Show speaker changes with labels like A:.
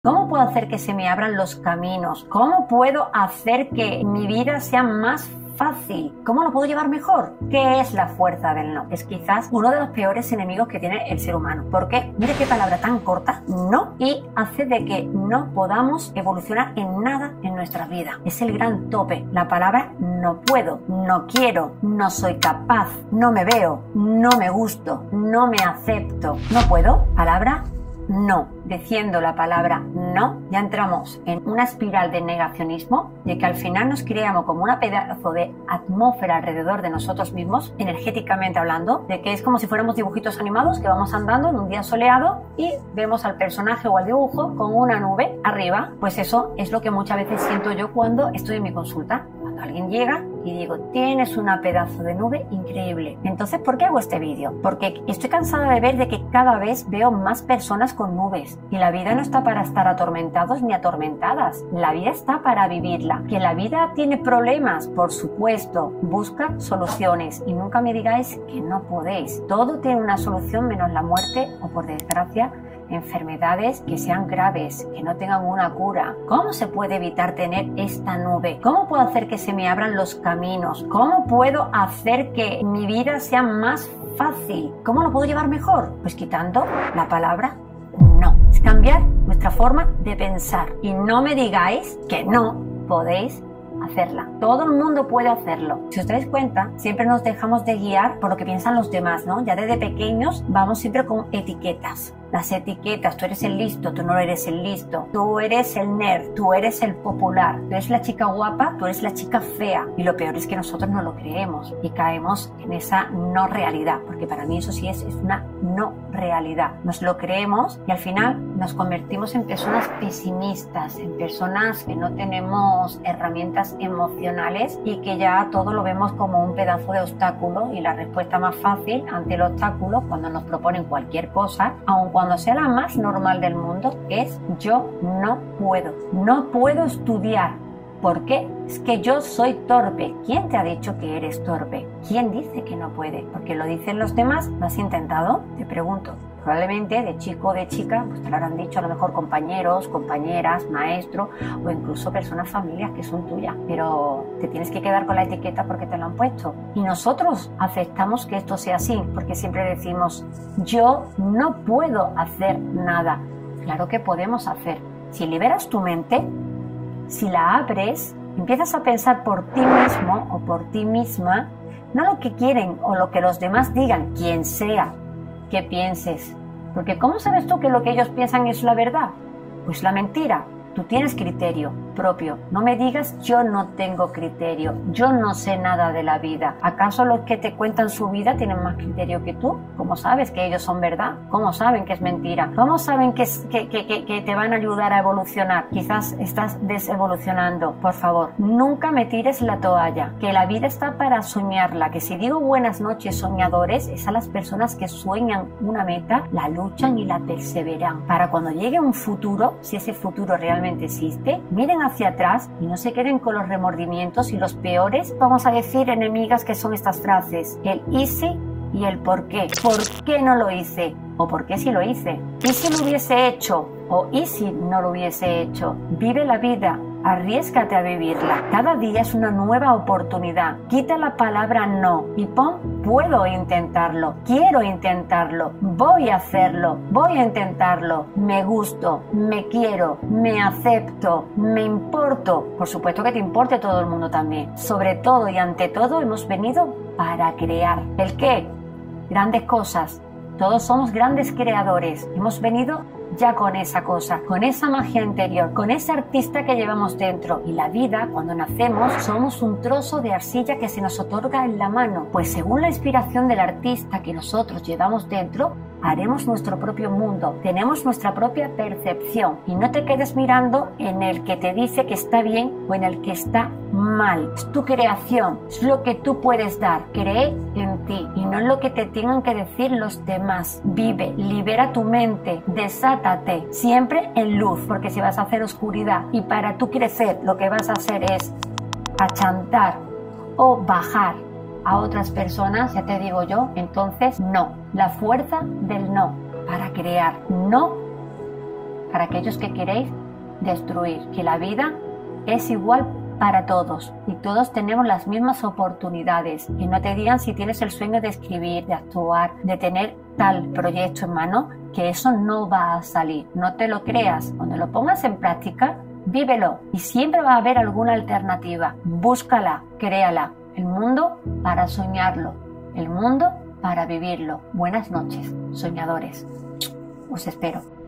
A: ¿Cómo puedo hacer que se me abran los caminos? ¿Cómo puedo hacer que mi vida sea más fácil? ¿Cómo lo puedo llevar mejor? ¿Qué es la fuerza del no? Es quizás uno de los peores enemigos que tiene el ser humano. ¿Por qué? Mire qué palabra tan corta, no, y hace de que no podamos evolucionar en nada en nuestra vida. Es el gran tope. La palabra no puedo, no quiero, no soy capaz, no me veo, no me gusto, no me acepto. No puedo, palabra no. Diciendo la palabra no, ya entramos en una espiral de negacionismo, de que al final nos creamos como una pedazo de atmósfera alrededor de nosotros mismos, energéticamente hablando, de que es como si fuéramos dibujitos animados que vamos andando en un día soleado y vemos al personaje o al dibujo con una nube arriba. Pues eso es lo que muchas veces siento yo cuando estoy en mi consulta. Cuando alguien llega y digo, tienes una pedazo de nube increíble. Entonces, ¿por qué hago este vídeo? Porque estoy cansada de ver de que cada vez veo más personas con nubes. Y la vida no está para estar atormentados ni atormentadas. La vida está para vivirla. Que la vida tiene problemas, por supuesto. Busca soluciones y nunca me digáis que no podéis. Todo tiene una solución menos la muerte o, por desgracia, enfermedades que sean graves, que no tengan una cura. ¿Cómo se puede evitar tener esta nube? ¿Cómo puedo hacer que se me abran los caminos? ¿Cómo puedo hacer que mi vida sea más fácil? ¿Cómo lo puedo llevar mejor? Pues quitando la palabra no. Es cambiar nuestra forma de pensar. Y no me digáis que no podéis hacerla. Todo el mundo puede hacerlo. Si os dais cuenta, siempre nos dejamos de guiar por lo que piensan los demás, ¿no? Ya desde pequeños vamos siempre con etiquetas. Las etiquetas, tú eres el listo, tú no eres el listo, tú eres el nerd, tú eres el popular, tú eres la chica guapa, tú eres la chica fea. Y lo peor es que nosotros no lo creemos y caemos en esa no realidad, porque para mí eso sí es una no realidad. Nos lo creemos y al final nos convertimos en personas pesimistas, en personas que no tenemos herramientas emocionales y que ya todo lo vemos como un pedazo de obstáculo, y la respuesta más fácil ante el obstáculo, cuando nos proponen cualquier cosa, aun cuando sea la más normal del mundo, es yo no puedo estudiar. ¿Por qué? Es que yo soy torpe. ¿Quién te ha dicho que eres torpe? ¿Quién dice que no puede? Porque lo dicen los demás. ¿Lo has intentado? Te pregunto. Probablemente de chico o de chica pues te lo habrán dicho a lo mejor compañeros, compañeras, maestro o incluso personas, familias que son tuyas. Pero te tienes que quedar con la etiqueta porque te lo han puesto. Y nosotros aceptamos que esto sea así porque siempre decimos, yo no puedo hacer nada. Claro que podemos hacer. Si liberas tu mente, si la abres, empiezas a pensar por ti mismo o por ti misma, no lo que quieren o lo que los demás digan, quien sea que pienses. Porque ¿cómo sabes tú que lo que ellos piensan es la verdad? Pues la mentira. Tú tienes criterio propio. No me digas yo no tengo criterio, yo no sé nada de la vida. ¿Acaso los que te cuentan su vida tienen más criterio que tú? ¿Cómo sabes que ellos son verdad? ¿Cómo saben que es mentira? ¿Cómo saben que te van a ayudar a evolucionar? Quizás estás desevolucionando. Por favor, nunca me tires la toalla, que la vida está para soñarla. Que si digo buenas noches soñadores, es a las personas que sueñan una meta, la luchan y la perseveran. Para cuando llegue un futuro, si ese futuro realmente existe, miren hacia atrás y no se queden con los remordimientos y los peores, vamos a decir, enemigas que son estas frases, el easy y el por qué. ¿Por qué no lo hice? ¿O por qué sí lo hice? ¿Y si lo hubiese hecho? ¿O y si no lo hubiese hecho? Vive la vida. Arriésgate a vivirla. Cada día es una nueva oportunidad. Quita la palabra no y pon puedo intentarlo, quiero intentarlo, voy a hacerlo, voy a intentarlo, me gusto, me quiero, me acepto, me importo. Por supuesto que te importe todo el mundo también. Sobre todo y ante todo hemos venido para crear. ¿El qué? Grandes cosas. Todos somos grandes creadores. Hemos venido ya con esa cosa, con esa magia interior, con ese artista que llevamos dentro. Y la vida, cuando nacemos, somos un trozo de arcilla que se nos otorga en la mano. Pues según la inspiración del artista que nosotros llevamos dentro, haremos nuestro propio mundo, tenemos nuestra propia percepción. Y no te quedes mirando en el que te dice que está bien o en el que está mal. Es tu creación, es lo que tú puedes dar. Cree en ti y no en lo que te tengan que decir los demás. Vive, libera tu mente, desátate, siempre en luz, porque si vas a hacer oscuridad y para tú crecer lo que vas a hacer es achantar o bajar a otras personas, ya te digo yo, entonces no. La fuerza del no para crear, no para aquellos que queréis destruir, que la vida es igual para todos y todos tenemos las mismas oportunidades. Y no te digan si tienes el sueño de escribir, de actuar, de tener tal proyecto en mano, que eso no va a salir. No te lo creas. Cuando lo pongas en práctica, vívelo y siempre va a haber alguna alternativa. Búscala, créala. El mundo para soñarlo, el mundo para vivirlo. Buenas noches, soñadores. Os espero.